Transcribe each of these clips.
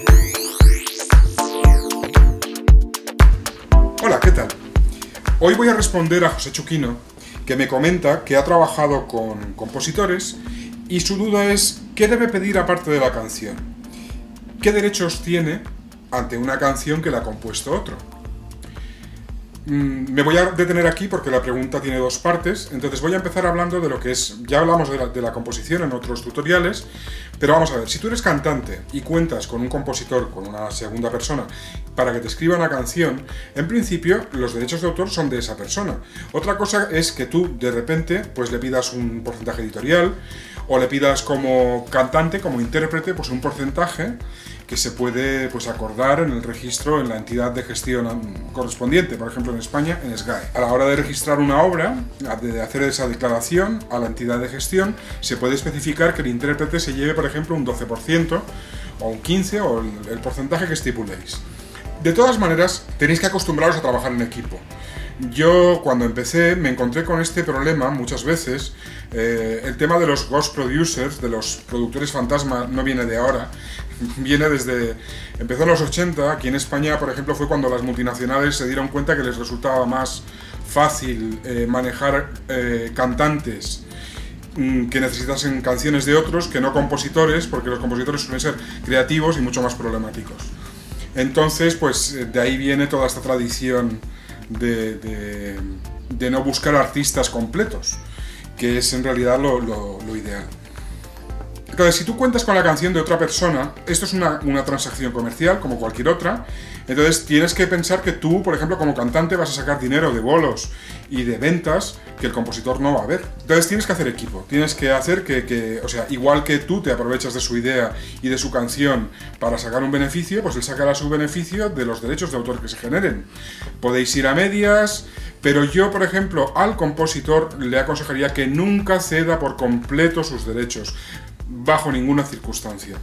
Hola, ¿qué tal? Hoy voy a responder a José Chuquino, que me comenta que ha trabajado con compositores y su duda es ¿qué debe pedir aparte de la canción? ¿Qué derechos tiene ante una canción que la ha compuesto otro? Me voy a detener aquí porque la pregunta tiene dos partes, entonces voy a empezar hablando de lo que es, ya hablamos de la composición en otros tutoriales, pero vamos a ver, si tú eres cantante y cuentas con un compositor, con una segunda persona, para que te escriba una canción, en principio los derechos de autor son de esa persona. Otra cosa es que tú de repente pues le pidas un porcentaje editorial o le pidas como cantante, como intérprete, pues un porcentaje que se puede pues acordar en el registro en la entidad de gestión correspondiente, por ejemplo en España, en SGAE. A la hora de registrar una obra, de hacer esa declaración a la entidad de gestión, se puede especificar que el intérprete se lleve, por ejemplo, un 12% o un 15% o el porcentaje que estipuléis. De todas maneras, tenéis que acostumbraros a trabajar en equipo. Yo cuando empecé me encontré con este problema muchas veces. El tema de los ghost producers, de los productores fantasma, no viene de ahora, viene desde... Empezó en los 80, aquí en España, por ejemplo, fue cuando las multinacionales se dieron cuenta que les resultaba más fácil manejar cantantes que necesitasen canciones de otros que no compositores, porque los compositores suelen ser creativos y mucho más problemáticos. Entonces, pues de ahí viene toda esta tradición de no buscar artistas completos, que es en realidad lo ideal. Entonces, si tú cuentas con la canción de otra persona, esto es una transacción comercial como cualquier otra, entonces tienes que pensar que tú, por ejemplo, como cantante vas a sacar dinero de bolos y de ventas que el compositor no va a ver. Entonces tienes que hacer equipo, tienes que hacer o sea, igual que tú te aprovechas de su idea y de su canción para sacar un beneficio, pues él sacará su beneficio de los derechos de autor que se generen. Podéis ir a medias, pero yo, por ejemplo, al compositor le aconsejaría que nunca ceda por completo sus derechos, bajo ninguna circunstancia.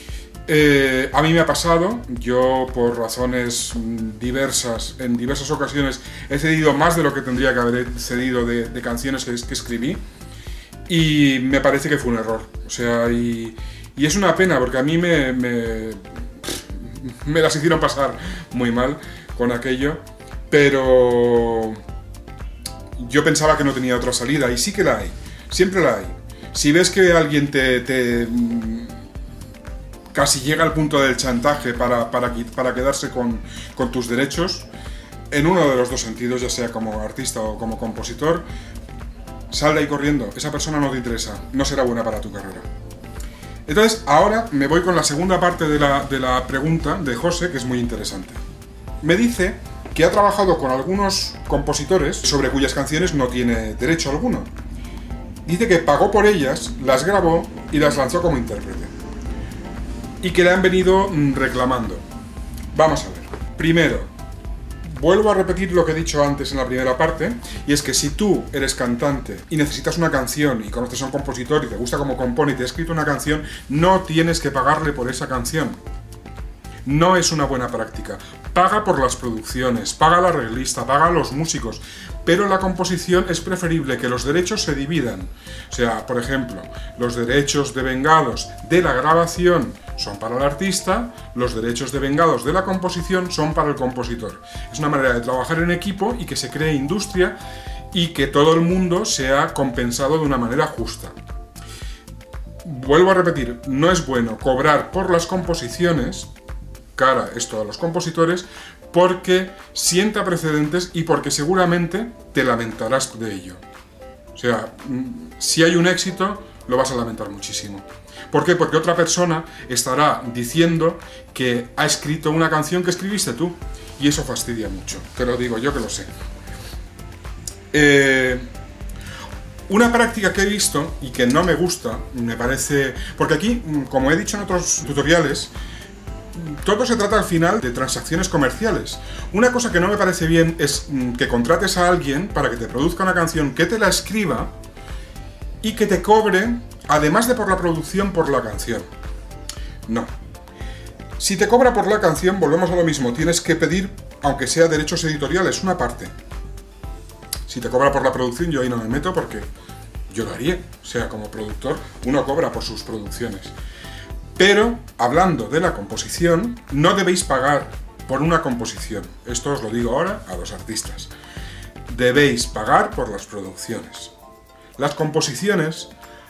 A mí me ha pasado, yo por razones diversas, en diversas ocasiones he cedido más de lo que tendría que haber cedido de canciones que escribí y me parece que fue un error. O sea, y es una pena porque a mí me las hicieron pasar muy mal con aquello, pero yo pensaba que no tenía otra salida y sí que la hay, siempre la hay. Si ves que alguien casi llega al punto del chantaje para quedarse con tus derechos, en uno de los dos sentidos, ya sea como artista o como compositor, sal de ahí corriendo, esa persona no te interesa, no será buena para tu carrera. Entonces, ahora me voy con la segunda parte de la pregunta de José, que es muy interesante. Me dice que ha trabajado con algunos compositores sobre cuyas canciones no tiene derecho alguno. Dice que pagó por ellas, las grabó y las lanzó como intérprete. Y que le han venido reclamando. Vamos a ver. Primero, vuelvo a repetir lo que he dicho antes en la primera parte, y es que si tú eres cantante y necesitas una canción y conoces a un compositor y te gusta cómo compone y te ha escrito una canción, no tienes que pagarle por esa canción. No es una buena práctica. Paga por las producciones, paga al arreglista, paga a los músicos, pero en la composición es preferible que los derechos se dividan. O sea, por ejemplo, los derechos devengados de la grabación son para el artista, los derechos devengados de la composición son para el compositor. Es una manera de trabajar en equipo y que se cree industria y que todo el mundo sea compensado de una manera justa. Vuelvo a repetir, no es bueno cobrar por las composiciones, cara esto a los compositores, porque sienta precedentes y porque seguramente te lamentarás de ello. O sea, si hay un éxito, lo vas a lamentar muchísimo. ¿Por qué? Porque otra persona estará diciendo que ha escrito una canción que escribiste tú, y eso fastidia mucho, te lo digo yo que lo sé. Una práctica que he visto y que no me gusta, me parece... Porque aquí, como he dicho en otros tutoriales, todo se trata al final de transacciones comerciales. Una cosa que no me parece bien es que contrates a alguien para que te produzca una canción, que te la escriba y que te cobre, además de por la producción, por la canción. No. Si te cobra por la canción, volvemos a lo mismo, tienes que pedir, aunque sea derechos editoriales, una parte. Si te cobra por la producción, yo ahí no me meto porque yo lo haría. O sea, como productor, uno cobra por sus producciones. Pero, hablando de la composición, no debéis pagar por una composición. Esto os lo digo ahora a los artistas. Debéis pagar por las producciones. Las composiciones,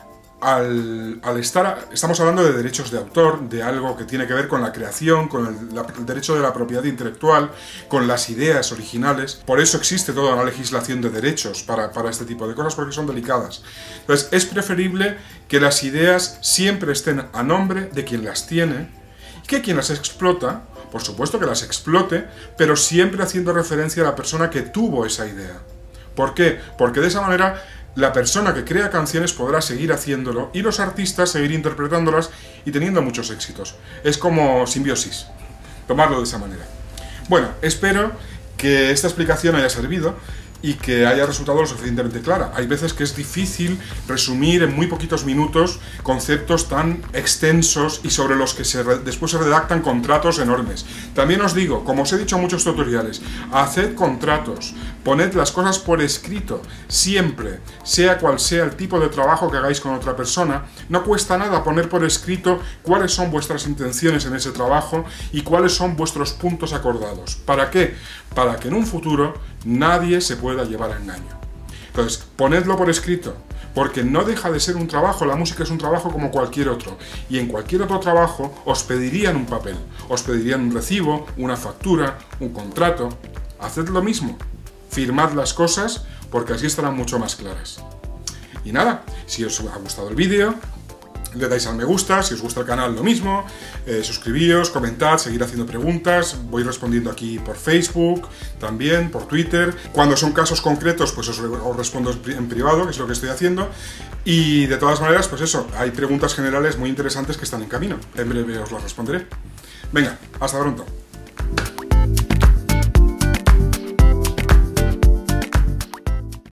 estamos hablando de derechos de autor, de algo que tiene que ver con la creación, con el derecho de la propiedad intelectual, con las ideas originales. Por eso existe toda una legislación de derechos para este tipo de cosas, porque son delicadas. Entonces, es preferible que las ideas siempre estén a nombre de quien las tiene, y que quien las explota, por supuesto que las explote, pero siempre haciendo referencia a la persona que tuvo esa idea. ¿Por qué? Porque de esa manera la persona que crea canciones podrá seguir haciéndolo y los artistas seguir interpretándolas y teniendo muchos éxitos. Es como simbiosis, tomarlo de esa manera. Bueno, espero que esta explicación haya servido y que haya resultado lo suficientemente clara. Hay veces que es difícil resumir en muy poquitos minutos conceptos tan extensos y sobre los que después se redactan contratos enormes. También os digo, como os he dicho en muchos tutoriales, haced contratos, poned las cosas por escrito, siempre, sea cual sea el tipo de trabajo que hagáis con otra persona. No cuesta nada poner por escrito cuáles son vuestras intenciones en ese trabajo y cuáles son vuestros puntos acordados. ¿Para qué? Para que en un futuro nadie se pueda llevar a engaño. Entonces, ponedlo por escrito, porque no deja de ser un trabajo, la música es un trabajo como cualquier otro, y en cualquier otro trabajo os pedirían un papel, os pedirían un recibo, una factura, un contrato. Haced lo mismo, firmad las cosas, porque así estarán mucho más claras. Y nada, si os ha gustado el vídeo, le dais al me gusta, si os gusta el canal lo mismo, suscribíos, comentad, seguid haciendo preguntas, voy respondiendo aquí por Facebook, también por Twitter. Cuando son casos concretos, pues os respondo en privado, que es lo que estoy haciendo. Y de todas maneras, pues eso, hay preguntas generales muy interesantes que están en camino. En breve os las responderé. Venga, hasta pronto.